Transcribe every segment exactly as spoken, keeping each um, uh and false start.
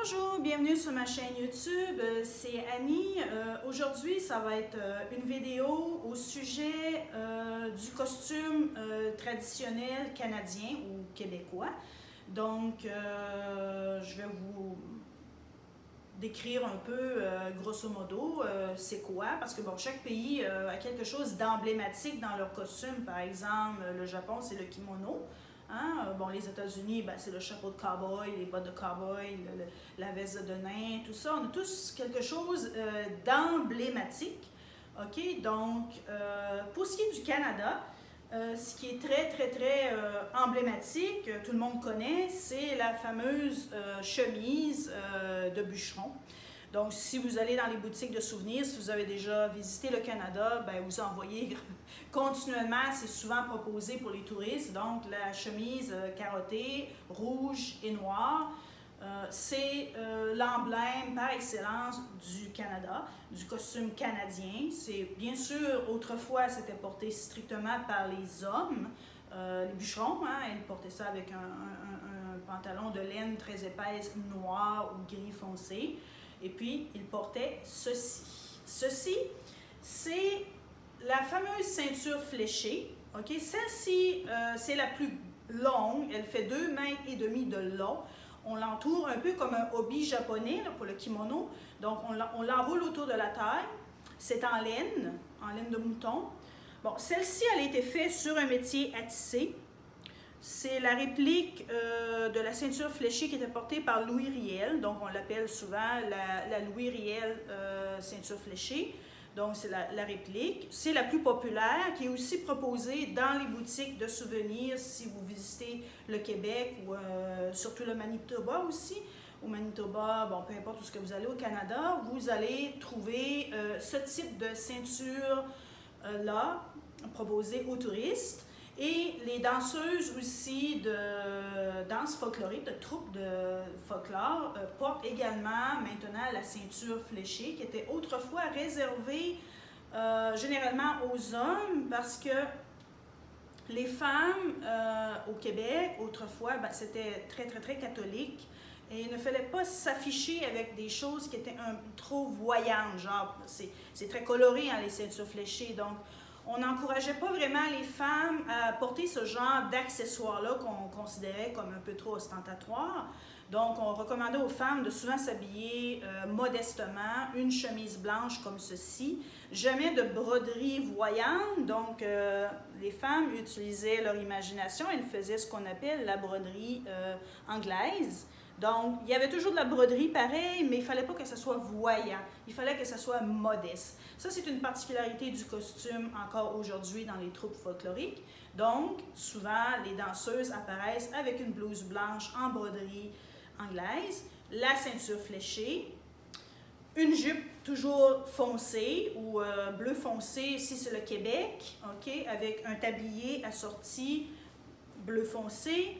Bonjour, bienvenue sur ma chaîne YouTube, c'est Annie. Euh, Aujourd'hui, ça va être euh, une vidéo au sujet euh, du costume euh, traditionnel canadien ou québécois. Donc, euh, je vais vous décrire un peu, euh, grosso modo, euh, c'est quoi, parce que bon, chaque pays euh, a quelque chose d'emblématique dans leur costume. Par exemple, le Japon, c'est le kimono. Hein? Bon, les États-Unis, ben, c'est le chapeau de cow-boy, les bottes de cow-boy, le, le, la veste de nain, tout ça. On a tous quelque chose euh, d'emblématique. OK? Donc, euh, pour ce qui est du Canada, euh, ce qui est très, très, très euh, emblématique, euh, tout le monde connaît, c'est la fameuse euh, chemise euh, de bûcheron. Donc, si vous allez dans les boutiques de souvenirs, si vous avez déjà visité le Canada, ben, vous en voyez continuellement, c'est souvent proposé pour les touristes. Donc, la chemise euh, carottée, rouge et noire, euh, c'est euh, l'emblème par excellence du Canada, du costume canadien. C'est bien sûr, autrefois, c'était porté strictement par les hommes, euh, les bûcherons, hein, ils portaient ça avec un, un, un pantalon de laine très épaisse, noir ou gris foncé. Et puis, il portait ceci. Ceci, c'est la fameuse ceinture fléchée. Okay? Celle-ci, euh, c'est la plus longue. Elle fait deux mètres et demi de long. On l'entoure un peu comme un hobby japonais là, pour le kimono. Donc, on l'enroule autour de la taille. C'est en laine, en laine de mouton. Bon, celle-ci, elle a été faite sur un métier à tisser. C'est la réplique euh, de la ceinture fléchée qui était portée par Louis Riel. Donc, on l'appelle souvent la, la Louis Riel euh, ceinture fléchée. Donc, c'est la, la réplique. C'est la plus populaire, qui est aussi proposée dans les boutiques de souvenirs si vous visitez le Québec ou euh, surtout le Manitoba aussi. Au Manitoba, bon, peu importe où ce que vous allez au Canada, vous allez trouver euh, ce type de ceinture-là euh, proposée aux touristes. Et les danseuses aussi de danse folklorique, de troupes de folklore, euh, portent également maintenant la ceinture fléchée qui était autrefois réservée euh, généralement aux hommes parce que les femmes euh, au Québec, autrefois, ben, c'était très très très catholique et il ne fallait pas s'afficher avec des choses qui étaient un, trop voyantes, genre c'est très coloré hein, les ceintures fléchées, donc on n'encourageait pas vraiment les femmes à porter ce genre d'accessoires-là qu'on considérait comme un peu trop ostentatoire. Donc, on recommandait aux femmes de souvent s'habiller euh, modestement, une chemise blanche comme ceci, jamais de broderie voyante. Donc, euh, les femmes utilisaient leur imagination, elles faisaient ce qu'on appelle la broderie euh, anglaise. Donc, il y avait toujours de la broderie pareil, mais il ne fallait pas que ça soit voyant. Il fallait que ça soit modeste. Ça, c'est une particularité du costume encore aujourd'hui dans les troupes folkloriques. Donc, souvent, les danseuses apparaissent avec une blouse blanche en broderie anglaise, la ceinture fléchée, une jupe toujours foncée ou euh, bleu foncé, si c'est le Québec, okay, avec un tablier assorti bleu foncé.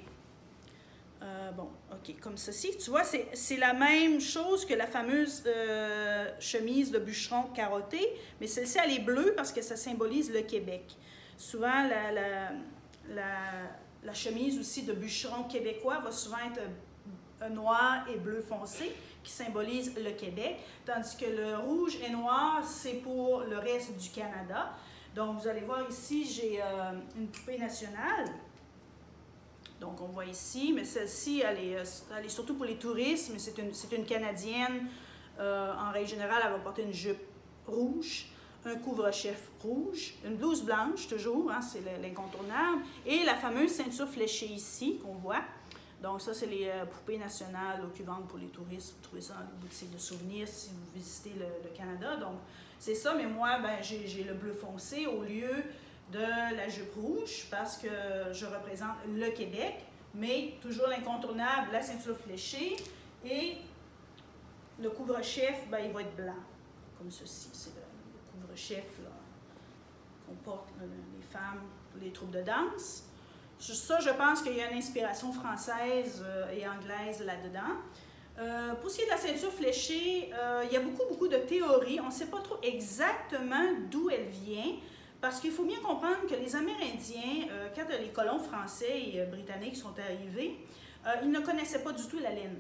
Euh, bon, OK, comme ceci. Tu vois, c'est la même chose que la fameuse euh, chemise de bûcheron carottée, mais celle-ci, elle est bleue parce que ça symbolise le Québec. Souvent, la, la, la, la chemise aussi de bûcheron québécois va souvent être euh, noir et bleu foncé, qui symbolise le Québec, tandis que le rouge et noir, c'est pour le reste du Canada. Donc, vous allez voir ici, j'ai euh, une poupée nationale. Donc, on voit ici, mais celle-ci, elle, elle est surtout pour les touristes, mais c'est une, une Canadienne. Euh, en règle générale, elle va porter une jupe rouge, un couvre-chef rouge, une blouse blanche, toujours, hein, c'est l'incontournable, et la fameuse ceinture fléchée ici, qu'on voit. Donc, ça, c'est les euh, poupées nationales qui vendent pour les touristes. Vous trouvez ça dans les boutiques de souvenirs si vous visitez le, le Canada. Donc, c'est ça, mais moi, ben, j'ai le bleu foncé au lieu de la jupe rouge parce que je représente le Québec, mais toujours l'incontournable, la ceinture fléchée et le couvre-chef, ben, il va être blanc, comme ceci. C'est le, le couvre-chef qu'on porte là, les femmes pour les troupes de danse. Sur ça, je pense qu'il y a une inspiration française euh, et anglaise là-dedans. Euh, pour ce qui est de la ceinture fléchée, euh, il y a beaucoup, beaucoup de théories. On ne sait pas trop exactement d'où elle vient. Parce qu'il faut bien comprendre que les Amérindiens, euh, quand les colons français et euh, britanniques sont arrivés, euh, ils ne connaissaient pas du tout la laine.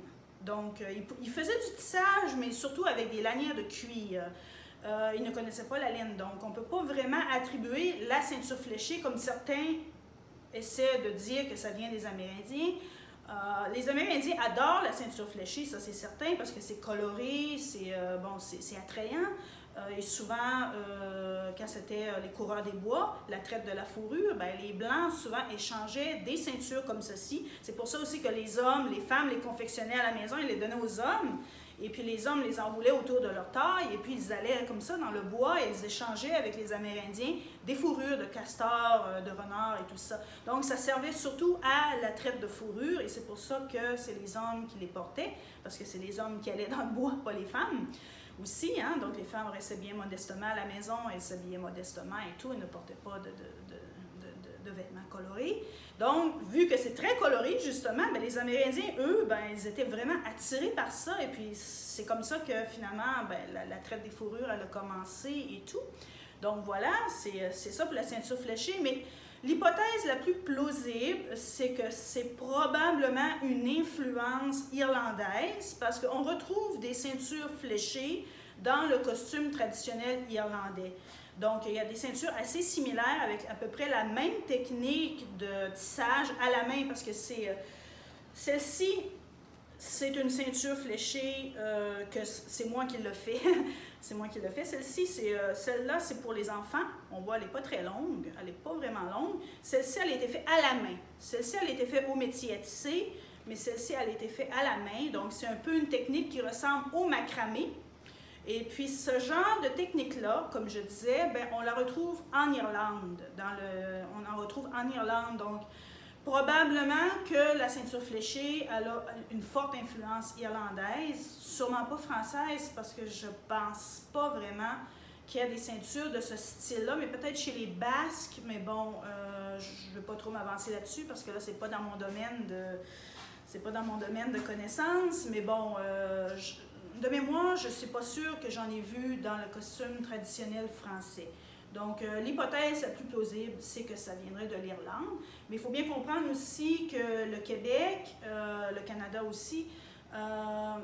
Donc, euh, il, il faisait du tissage, mais surtout avec des lanières de cuir. Euh, il ne connaissait pas la laine, donc on ne peut pas vraiment attribuer la ceinture fléchée comme certains essaient de dire que ça vient des Amérindiens. Euh, les Amérindiens adorent la ceinture fléchée, ça c'est certain, parce que c'est coloré, c'est euh, bon, c'est attrayant. Euh, et souvent, euh, quand c'était les coureurs des bois, la traite de la fourrure, ben, les Blancs souvent échangeaient des ceintures comme ceci. C'est pour ça aussi que les hommes, les femmes les confectionnaient à la maison, ils les donnaient aux hommes. Et puis les hommes les enroulaient autour de leur taille, et puis ils allaient comme ça dans le bois et ils échangeaient avec les Amérindiens des fourrures de castor, de renard et tout ça. Donc ça servait surtout à la traite de fourrure, et c'est pour ça que c'est les hommes qui les portaient, parce que c'est les hommes qui allaient dans le bois, pas les femmes aussi. Hein? Donc les femmes restaient bien modestement à la maison, elles s'habillaient modestement et tout, elles ne portaient pas de, de, de, de, de, de vêtements colorés. Donc, vu que c'est très coloré, justement, bien, les Amérindiens, eux, ben, ils étaient vraiment attirés par ça. Et puis, c'est comme ça que, finalement, ben, la, la traite des fourrures, elle a commencé et tout. Donc, voilà, c'est ça pour la ceinture fléchée. Mais l'hypothèse la plus plausible, c'est que c'est probablement une influence irlandaise, parce qu'on retrouve des ceintures fléchées dans le costume traditionnel irlandais. Donc, il y a des ceintures assez similaires avec à peu près la même technique de tissage à la main, parce que c'est celle-ci, c'est une ceinture fléchée euh, que c'est moi qui l'ai fait. C'est moi qui l'ai fait. Celle-ci, c'est euh, celle-là, c'est pour les enfants. On voit, elle n'est pas très longue, elle n'est pas vraiment longue. Celle-ci, elle a été faite à la main. Celle-ci, elle a été faite au métier à tisser, mais celle-ci, elle a été faite à la main. Donc, c'est un peu une technique qui ressemble au macramé. Et puis, ce genre de technique-là, comme je disais, bien, on la retrouve en Irlande. Dans le, on en retrouve en Irlande. Donc, probablement que la ceinture fléchée elle a une forte influence irlandaise, sûrement pas française, parce que je pense pas vraiment qu'il y a des ceintures de ce style-là, mais peut-être chez les Basques, mais bon, euh, je ne veux pas trop m'avancer là-dessus, parce que là, c'est pas dans mon domaine de... c'est pas dans mon domaine de connaissance, mais bon... Euh, je, de mémoire, je ne suis pas sûre que j'en ai vu dans le costume traditionnel français. Donc, euh, l'hypothèse la plus plausible, c'est que ça viendrait de l'Irlande. Mais il faut bien comprendre aussi que le Québec, euh, le Canada aussi, euh,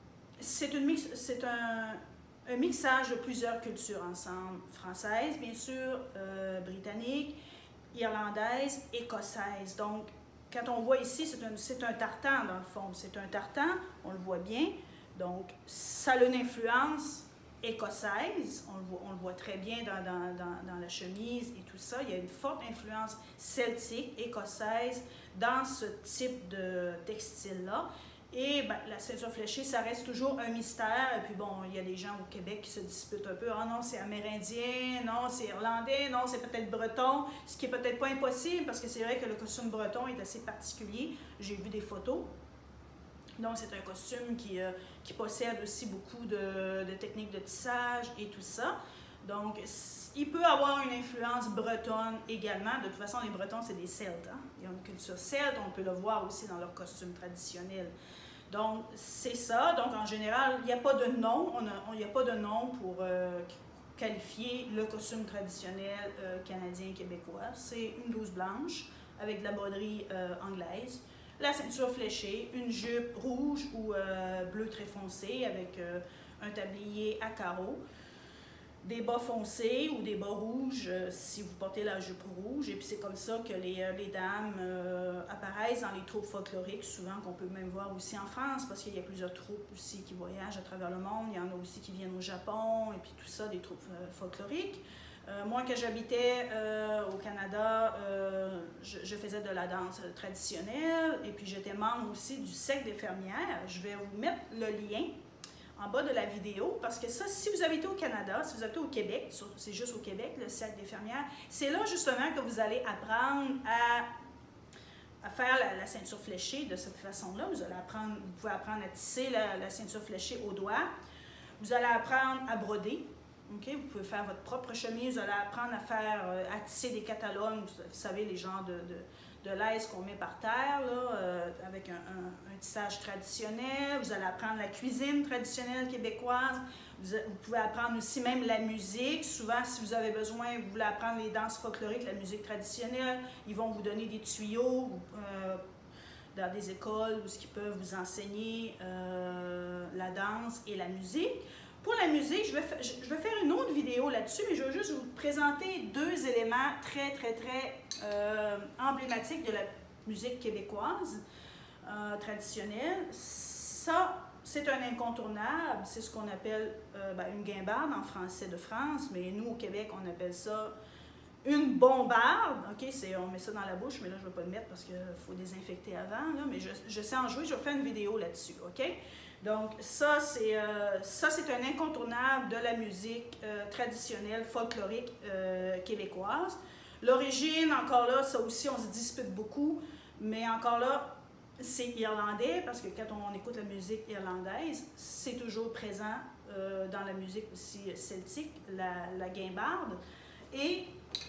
c'est un, un mixage de plusieurs cultures ensemble. Française, bien sûr, euh, britannique, irlandaise, écossaise. Donc, quand on voit ici, c'est un, un tartan dans le fond. C'est un tartan, on le voit bien. Donc, ça a une influence écossaise, on le voit, on le voit très bien dans, dans, dans, dans la chemise et tout ça. Il y a une forte influence celtique, écossaise, dans ce type de textile-là. Et ben, la ceinture fléchée, ça reste toujours un mystère. Et puis bon, il y a des gens au Québec qui se disputent un peu. Ah non, c'est amérindien, non, c'est irlandais, non, c'est peut-être breton. Ce qui est peut-être pas impossible, parce que c'est vrai que le costume breton est assez particulier. J'ai vu des photos. Donc, c'est un costume qui, euh, qui possède aussi beaucoup de, de techniques de tissage et tout ça. Donc, il peut avoir une influence bretonne également. De toute façon, les Bretons, c'est des Celtes. Hein? Ils ont une culture celte, on peut le voir aussi dans leur costume traditionnel. Donc, c'est ça. Donc, en général, il n'y a pas de nom. Il n'y a pas de nom pour euh, qualifier le costume traditionnel euh, canadien-québécois. C'est une blouse blanche avec de la broderie euh, anglaise. La ceinture fléchée, une jupe rouge ou euh, bleu très foncé avec euh, un tablier à carreaux, des bas foncés ou des bas rouges euh, si vous portez la jupe rouge. Et puis c'est comme ça que les, euh, les dames euh, apparaissent dans les troupes folkloriques, souvent qu'on peut même voir aussi en France, parce qu'il y a plusieurs troupes aussi qui voyagent à travers le monde. Il y en a aussi qui viennent au Japon et puis tout ça, des troupes euh, folkloriques. Euh, moi, quand j'habitais euh, au Canada, euh, je, je faisais de la danse traditionnelle et puis j'étais membre aussi du Cercle des fermières. Je vais vous mettre le lien en bas de la vidéo parce que ça, si vous habitez au Canada, si vous habitez au Québec, c'est juste au Québec, le Cercle des fermières, c'est là justement que vous allez apprendre à, à faire la, la ceinture fléchée de cette façon-là. Vous allez apprendre, vous pouvez apprendre à tisser la, la ceinture fléchée au doigt. Vous allez apprendre à broder. Okay? Vous pouvez faire votre propre chemise, vous allez apprendre à faire, euh, à tisser des catalogues, vous savez, les genres de, de, de laisse qu'on met par terre, là, euh, avec un, un, un tissage traditionnel. Vous allez apprendre la cuisine traditionnelle québécoise. Vous, vous pouvez apprendre aussi même la musique. Souvent, si vous avez besoin, vous voulez apprendre les danses folkloriques, la musique traditionnelle, ils vont vous donner des tuyaux euh, dans des écoles où ils peuvent vous enseigner euh, la danse et la musique. Pour la musique, je vais, je vais faire une autre vidéo là-dessus, mais je vais juste vous présenter deux éléments très, très, très euh, emblématiques de la musique québécoise euh, traditionnelle. Ça, c'est un incontournable, c'est ce qu'on appelle euh, ben, une guimbarde en français de France, mais nous, au Québec, on appelle ça une bombarde. OK, on met ça dans la bouche, mais là, je ne vais pas le mettre parce qu'il faut désinfecter avant, là, mais je, je sais en jouer, je vais faire une vidéo là-dessus, OK? Donc, ça, c'est euh, un incontournable de la musique euh, traditionnelle, folklorique euh, québécoise. L'origine, encore là, ça aussi, on se dispute beaucoup, mais encore là, c'est irlandais, parce que quand on écoute la musique irlandaise, c'est toujours présent euh, dans la musique aussi celtique, la, la guimbarde. Et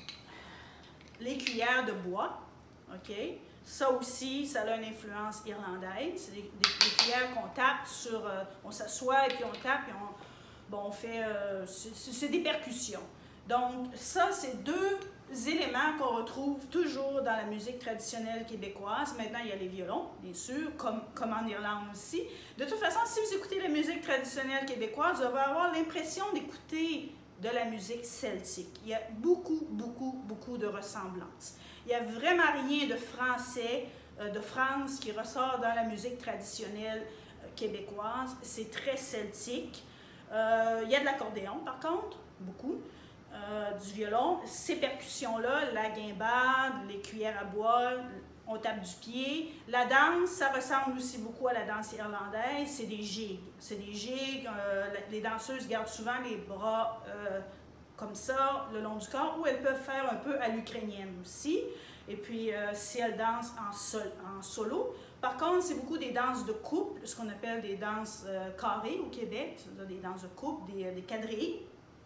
les cuillères de bois, OK? Ça aussi, ça a une influence irlandaise. C'est des, des, des cuillères qu'on tape sur... Euh, on s'assoit et puis on tape et on, bon, on fait... Euh, c'est des percussions. Donc, ça, c'est deux éléments qu'on retrouve toujours dans la musique traditionnelle québécoise. Maintenant, il y a les violons, bien sûr, comme, comme en Irlande aussi. De toute façon, si vous écoutez la musique traditionnelle québécoise, vous allez avoir l'impression d'écouter de la musique celtique. Il y a beaucoup, beaucoup, beaucoup de ressemblances. Il n'y a vraiment rien de français, euh, de France qui ressort dans la musique traditionnelle euh, québécoise. C'est très celtique. Euh, il y a de l'accordéon, par contre, beaucoup. Euh, du violon. Ces percussions-là, la guimbarde, les cuillères à bois, on tape du pied. La danse, ça ressemble aussi beaucoup à la danse irlandaise. C'est des gigs. C'est des gigs. Euh, les danseuses gardent souvent les bras euh, comme ça, le long du corps, ou elles peuvent faire un peu à l'ukrainienne aussi. Et puis, euh, si elles dansent en, sol, en solo. Par contre, c'est beaucoup des danses de couple, ce qu'on appelle des danses euh, carrées au Québec, c'est-à-dire des danses de couple, des, des quadrilles,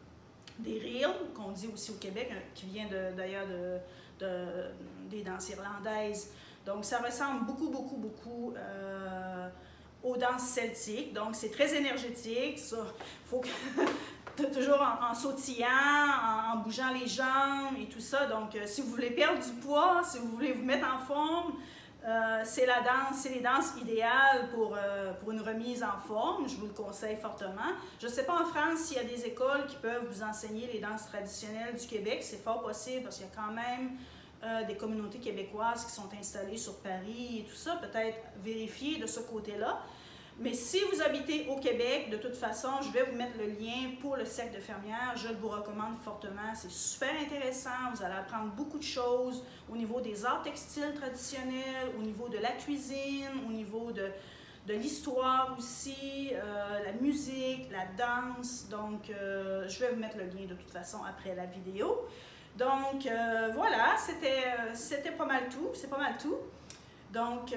des reels, qu'on dit aussi au Québec, qui vient d'ailleurs de, de, de, des danses irlandaises. Donc, ça ressemble beaucoup, beaucoup, beaucoup euh, aux danses celtiques. Donc, c'est très énergétique. Il faut que... toujours en, en sautillant, en, en bougeant les jambes et tout ça. Donc, euh, si vous voulez perdre du poids, si vous voulez vous mettre en forme, euh, c'est la danse, c'est les danses idéales pour, euh, pour une remise en forme. Je vous le conseille fortement. Je ne sais pas en France s'il y a des écoles qui peuvent vous enseigner les danses traditionnelles du Québec. C'est fort possible parce qu'il y a quand même euh, des communautés québécoises qui sont installées sur Paris et tout ça. Peut-être vérifier de ce côté-là. Mais si vous habitez au Québec, de toute façon, je vais vous mettre le lien pour le cercle de fermières. Je le vous recommande fortement. C'est super intéressant. Vous allez apprendre beaucoup de choses au niveau des arts textiles traditionnels, au niveau de la cuisine, au niveau de, de l'histoire aussi, euh, la musique, la danse. Donc, euh, je vais vous mettre le lien de toute façon après la vidéo. Donc, euh, voilà, c'était c'était pas mal tout. C'est pas mal tout. Donc,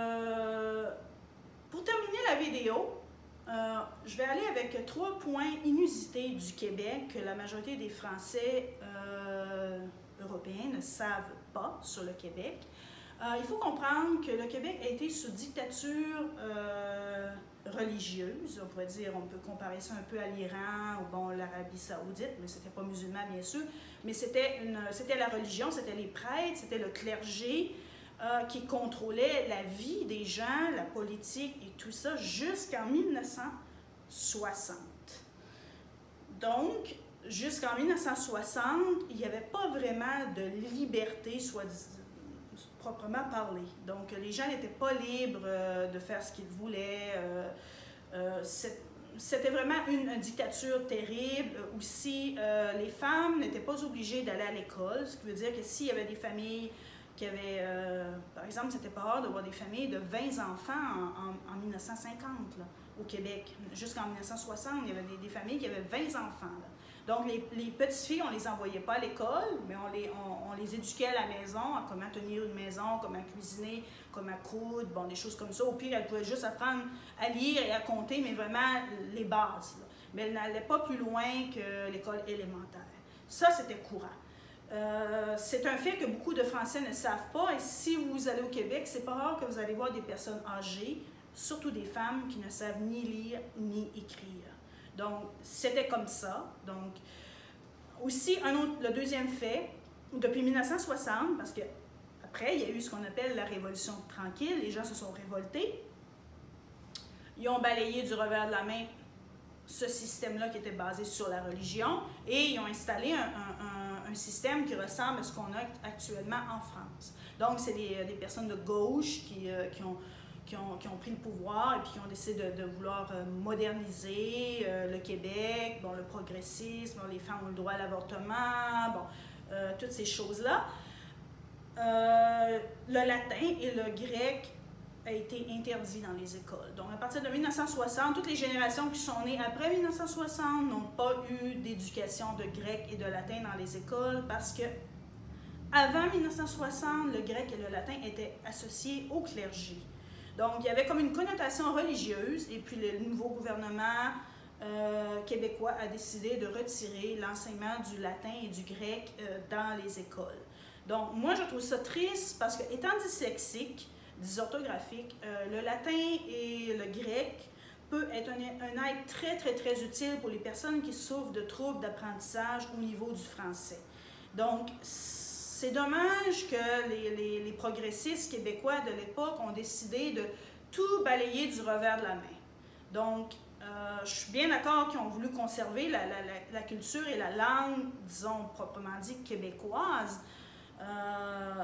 euh, pour terminer la vidéo, euh, je vais aller avec trois points inusités du Québec que la majorité des Français euh, européens ne savent pas sur le Québec. Euh, il faut comprendre que le Québec a été sous dictature euh, religieuse, on pourrait dire, on peut comparer ça un peu à l'Iran ou bon, l'Arabie Saoudite, mais c'était pas musulman bien sûr, mais c'était la religion, c'était les prêtres, c'était le clergé, Euh, qui contrôlait la vie des gens, la politique et tout ça jusqu'en mille neuf cent soixante. Donc, jusqu'en mille neuf cent soixante, il n'y avait pas vraiment de liberté, soit proprement parlé. Donc, les gens n'étaient pas libres euh, de faire ce qu'ils voulaient. Euh, euh, C'était vraiment une, une dictature terrible. Aussi, euh, les femmes n'étaient pas obligées d'aller à l'école, ce qui veut dire que s'il y avait des familles qui avait, euh, par exemple, c'était pas rare de voir des familles de vingt enfants en, en, en mille neuf cent cinquante là, au Québec. Jusqu'en mille neuf cent soixante, il y avait des, des familles qui avaient vingt enfants. Là. Donc, les, les petites filles, on ne les envoyait pas à l'école, mais on les, on, on les éduquait à la maison, à comment tenir une maison, comment cuisiner, comment coudre, bon, des choses comme ça. Au pire, elles pouvaient juste apprendre à lire et à compter, mais vraiment les bases. Là. Mais elles n'allaient pas plus loin que l'école élémentaire. Ça, c'était courant. Euh, c'est un fait que beaucoup de Français ne savent pas, et si vous allez au Québec, c'est pas rare que vous allez voir des personnes âgées, surtout des femmes qui ne savent ni lire ni écrire. Donc, c'était comme ça. Donc, aussi, un autre, le deuxième fait, depuis mille neuf cent soixante, parce que à après, il y a eu ce qu'on appelle la Révolution tranquille. Les gens se sont révoltés. Ils ont balayé du revers de la main ce système-là qui était basé sur la religion et ils ont installé un, un, un, un système qui ressemble à ce qu'on a actuellement en France. Donc, c'est des, des personnes de gauche qui, euh, qui, ont, qui, ont, qui ont pris le pouvoir et puis qui ont décidé de, de vouloir euh, moderniser euh, le Québec, bon, le progressisme, bon, les femmes ont le droit à l'avortement, bon, euh, toutes ces choses-là. Euh, le latin et le grec a été interdit dans les écoles. Donc, à partir de mille neuf cent soixante, toutes les générations qui sont nées après mille neuf cent soixante n'ont pas eu d'éducation de grec et de latin dans les écoles parce que avant mille neuf cent soixante, le grec et le latin étaient associés au clergé. Donc, il y avait comme une connotation religieuse et puis le nouveau gouvernement euh, québécois a décidé de retirer l'enseignement du latin et du grec euh, dans les écoles. Donc, moi, je trouve ça triste parce que, étant dyslexique, dysorthographique, euh, le latin et le grec peut être un, un aide très, très, très utile pour les personnes qui souffrent de troubles d'apprentissage au niveau du français. Donc, c'est dommage que les, les, les progressistes québécois de l'époque ont décidé de tout balayer du revers de la main. Donc, euh, je suis bien d'accord qu'ils ont voulu conserver la, la, la, la culture et la langue, disons, proprement dit, québécoise. Euh,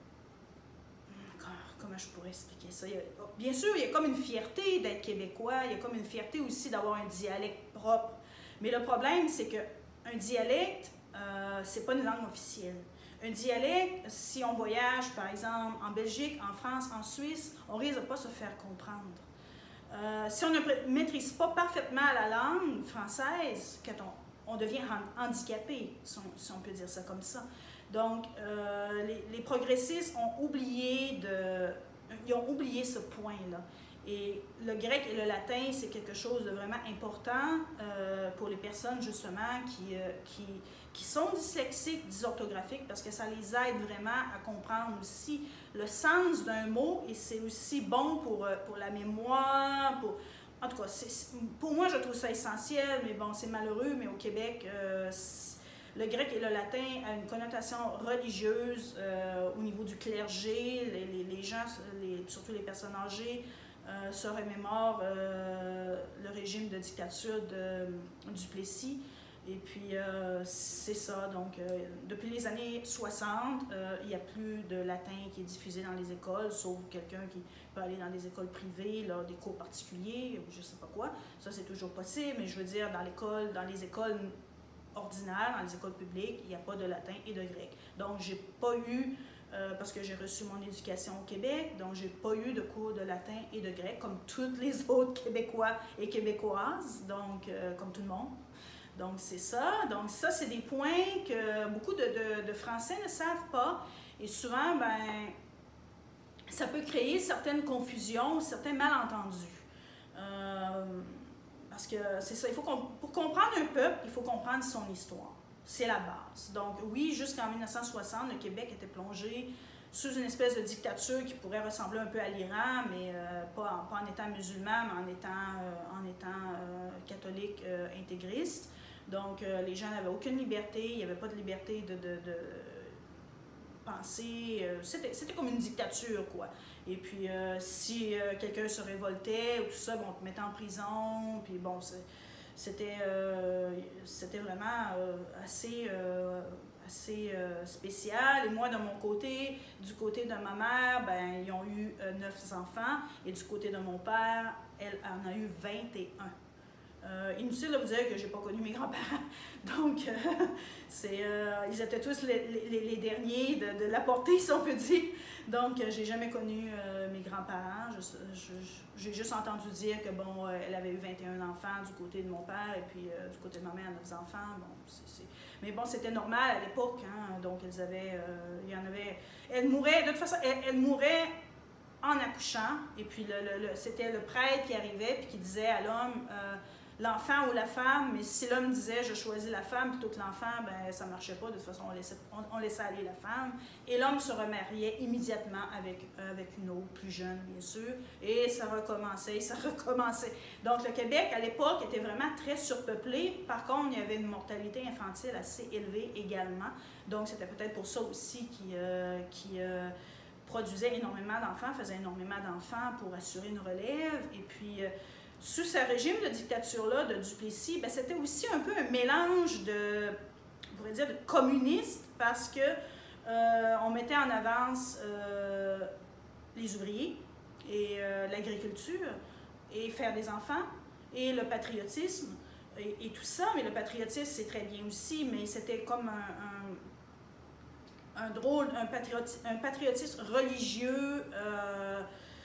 Comment je pourrais expliquer ça? Il y a, bien sûr, il y a comme une fierté d'être québécois, il y a comme une fierté aussi d'avoir un dialecte propre. Mais le problème, c'est qu'un dialecte, euh, c'est pas une langue officielle. Un dialecte, si on voyage, par exemple, en Belgique, en France, en Suisse, on risque de ne pas se faire comprendre. Euh, si on ne maîtrise pas parfaitement la langue française, quand on, on devient handicapé, si on, si on peut dire ça comme ça. Donc, euh, les, les progressistes ont oublié, de, ils ont oublié ce point-là. Et le grec et le latin, c'est quelque chose de vraiment important euh, pour les personnes, justement, qui, euh, qui, qui sont dyslexiques, dysorthographiques, parce que ça les aide vraiment à comprendre aussi le sens d'un mot, et c'est aussi bon pour, pour la mémoire, pour... En tout cas, pour moi, je trouve ça essentiel, mais bon, c'est malheureux, mais au Québec, euh, le grec et le latin a une connotation religieuse euh, au niveau du clergé. Les, les, les gens, les, surtout les personnes âgées, euh, se remémorent euh, le régime de dictature de Duplessis. Et puis, euh, c'est ça. Donc, euh, depuis les années soixante, euh, il n'y a plus de latin qui est diffusé dans les écoles, sauf quelqu'un qui peut aller dans des écoles privées, là, des cours particuliers, ou je ne sais pas quoi. Ça, c'est toujours possible, mais je veux dire, dans l'école, dans les écoles ordinaires, dans les écoles publiques, il n'y a pas de latin et de grec. Donc, j'ai pas eu, euh, parce que j'ai reçu mon éducation au Québec, donc j'ai pas eu de cours de latin et de grec, comme tous les autres Québécois et Québécoises, donc, euh, comme tout le monde. Donc, c'est ça. Donc, ça, c'est des points que beaucoup de, de, de Français ne savent pas. Et souvent, ben, ça peut créer certaines confusions, certains malentendus. Euh, parce que c'est ça, il faut qu'on, pour comprendre un peuple, il faut comprendre son histoire. C'est la base. Donc, oui, jusqu'en mille neuf cent soixante, le Québec était plongé sous une espèce de dictature qui pourrait ressembler un peu à l'Iran, mais euh, pas, en, pas en étant musulman, mais en étant, euh, en étant euh, catholique euh, intégriste. Donc, euh, les gens n'avaient aucune liberté, il n'y avait pas de liberté de, de, de penser. Euh, c'était, c'était comme une dictature, quoi. Et puis, euh, si euh, quelqu'un se révoltait ou tout ça, bon, on te mettait en prison. Puis, bon, c'était, euh, c'était vraiment euh, assez, euh, assez euh, spécial. Et moi, de mon côté, du côté de ma mère, ben, ils ont eu euh, neuf enfants. Et du côté de mon père, elle en a eu vingt et un. Euh, inutile de vous dire que je n'ai pas connu mes grands-parents. Donc, euh, c'est, euh, ils étaient tous les, les, les derniers de, de la portée, si on peut dire. Donc, euh, j'ai jamais connu euh, mes grands-parents. Je, je, j'ai juste entendu dire que, bon, euh, elle avait eu vingt et un enfants du côté de mon père, et puis euh, du côté de ma mère, neuf enfants. Bon, c'est, c'est... Mais bon, c'était normal à l'époque, hein, donc elles avaient, euh, il y en avait... Elle mourait, de toute façon, elle, elle mourait en accouchant, et puis le, le, le, c'était le prêtre qui arrivait, puis qui disait à l'homme... Euh, l'enfant ou la femme, mais si l'homme disait « je choisis la femme » plutôt que l'enfant, ben ça ne marchait pas, de toute façon on laissait, on, on laissait aller la femme, et l'homme se remariait immédiatement avec, avec une autre, plus jeune bien sûr, et ça recommençait, ça recommençait. Donc le Québec à l'époque était vraiment très surpeuplé, par contre il y avait une mortalité infantile assez élevée également, donc c'était peut-être pour ça aussi qui... Euh, qui euh, produisait énormément d'enfants, faisait énormément d'enfants pour assurer une relève. Et puis, euh, sous ce régime de dictature-là, de Duplessis, ben, c'était aussi un peu un mélange de, on pourrait dire, de communistes, parce que euh, on mettait en avance euh, les ouvriers et euh, l'agriculture, et faire des enfants, et le patriotisme, et, et tout ça. Mais le patriotisme, c'est très bien aussi, mais c'était comme un, un, un drôle, un, patrioti, un patriotisme religieux, euh,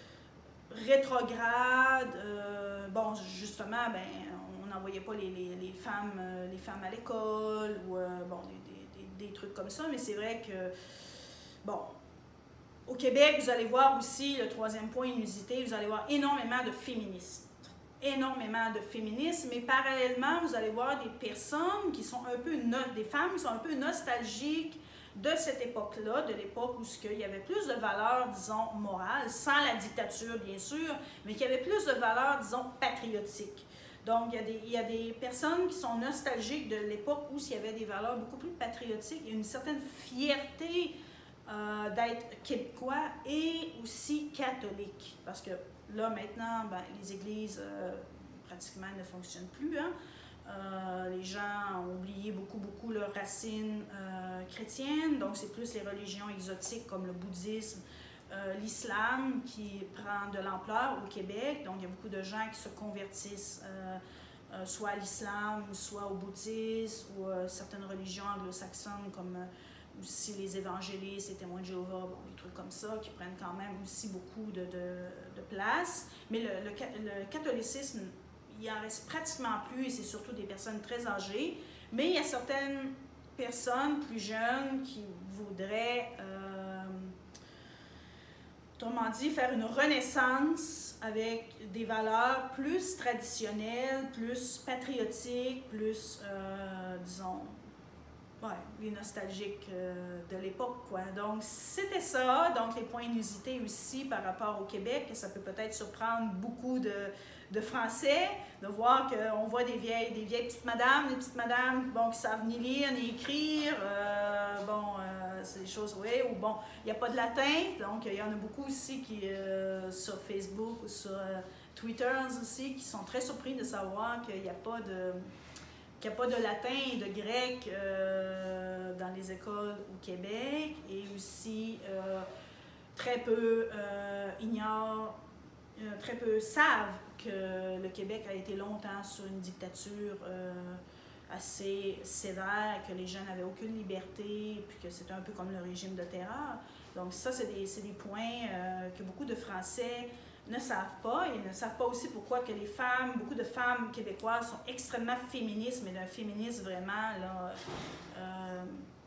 rétrograde. Euh, bon, justement, ben, on n'envoyait pas les, les, les, femmes, les femmes à l'école, ou euh, bon, des, des, des, des trucs comme ça, mais c'est vrai que, bon, au Québec, vous allez voir aussi, le troisième point inusité, vous allez voir énormément de féministes. Énormément de féministes, mais parallèlement, vous allez voir des personnes qui sont un peu, des femmes qui sont un peu nostalgiques de cette époque-là, de l'époque où il y avait plus de valeurs, disons, morales, sans la dictature, bien sûr, mais qui avait plus de valeurs, disons, patriotiques. Donc, il y a des, il y a des personnes qui sont nostalgiques de l'époque où il y avait des valeurs beaucoup plus patriotiques. Il y a une certaine fierté euh, d'être québécois et aussi catholique. Parce que là, maintenant, ben, les églises euh, pratiquement ne fonctionnent plus, hein? Euh, les gens ont oublié beaucoup, beaucoup leurs racines euh, chrétiennes, donc c'est plus les religions exotiques comme le bouddhisme, euh, l'islam qui prend de l'ampleur au Québec. Donc il y a beaucoup de gens qui se convertissent euh, euh, soit à l'islam, soit au bouddhisme, ou euh, certaines religions anglo-saxonnes comme euh, aussi les évangélistes, les témoins de Jéhovah, bon, des trucs comme ça qui prennent quand même aussi beaucoup de, de, de place. Mais le, le, le catholicisme, il en reste pratiquement plus, et c'est surtout des personnes très âgées. Mais il y a certaines personnes plus jeunes qui voudraient, euh, autrement dit, faire une renaissance avec des valeurs plus traditionnelles, plus patriotiques, plus, euh, disons, ouais, les nostalgiques euh, de l'époque, quoi. Donc, c'était ça. Donc, les points inusités aussi par rapport au Québec, ça peut peut-être surprendre beaucoup de... de Français, de voir qu'on voit des vieilles, des vieilles petites madames, des petites madames bon, qui savent ni lire ni écrire, euh, bon, euh, c'est des choses, oui, ou bon, il n'y a pas de latin, donc il y en a beaucoup aussi qui, euh, sur Facebook ou sur euh, Twitter aussi, qui sont très surpris de savoir qu'il n'y a pas de... qu'il n'y a pas de latin et de grec euh, dans les écoles au Québec, et aussi euh, très peu euh, ignorent, euh, très peu savent que le Québec a été longtemps sur une dictature euh, assez sévère, que les gens n'avaient aucune liberté, puis que c'était un peu comme le régime de terreur. Donc ça, c'est des, c'est des points euh, que beaucoup de Français ne savent pas, et ne savent pas aussi pourquoi que les femmes, beaucoup de femmes québécoises sont extrêmement féministes, mais d'un féminisme vraiment là, euh,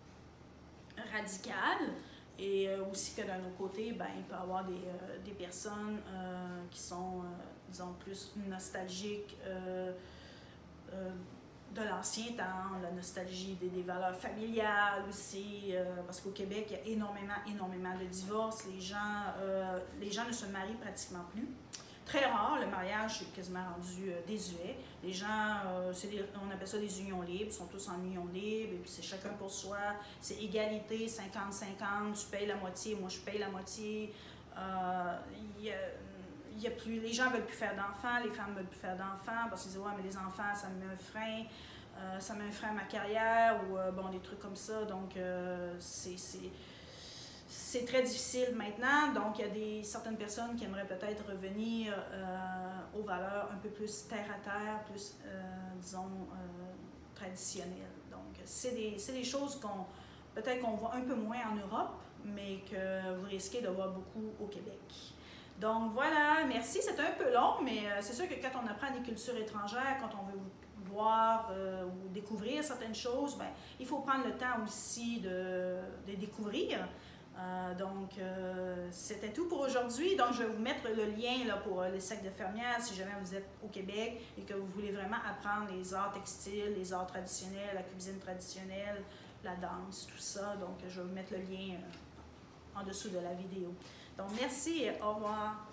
radical. Et euh, aussi que d'un autre côté, ben, il peut y avoir des, euh, des personnes euh, qui sont, euh, disons, plus nostalgiques euh, euh, de l'ancien temps, la nostalgie des, des valeurs familiales aussi, euh, parce qu'au Québec, il y a énormément, énormément de divorces. Les gens, euh, les gens ne se marient pratiquement plus. Très rare, le mariage est quasiment rendu euh, désuet. Les gens, euh, c'est des, on appelle ça des unions libres, ils sont tous en union libre, et puis c'est chacun pour soi. C'est égalité, cinquante cinquante, tu payes la moitié, moi je paye la moitié. Euh, y a, y a plus, les gens ne veulent plus faire d'enfants, les femmes ne veulent plus faire d'enfants, parce qu'ils disent « ouais, mais les enfants, ça me met un frein, euh, ça met un frein à ma carrière », ou euh, bon, des trucs comme ça. Donc, euh, c'est... C'est très difficile maintenant, donc il y a des, certaines personnes qui aimeraient peut-être revenir euh, aux valeurs un peu plus terre-à-terre, plus, euh, disons, euh, traditionnelles. Donc, c'est des, c'est des choses qu'on, peut-être qu'on voit un peu moins en Europe, mais que vous risquez de voir beaucoup au Québec. Donc voilà, merci, c'était un peu long, mais euh, c'est sûr que quand on apprend des cultures étrangères, quand on veut voir euh, ou découvrir certaines choses, ben, il faut prendre le temps aussi de, de découvrir. Euh, donc, euh, c'était tout pour aujourd'hui. Donc, je vais vous mettre le lien là, pour euh, les sacs de fermières si jamais vous êtes au Québec et que vous voulez vraiment apprendre les arts textiles, les arts traditionnels, la cuisine traditionnelle, la danse, tout ça. Donc, je vais vous mettre le lien euh, en dessous de la vidéo. Donc, merci et au revoir.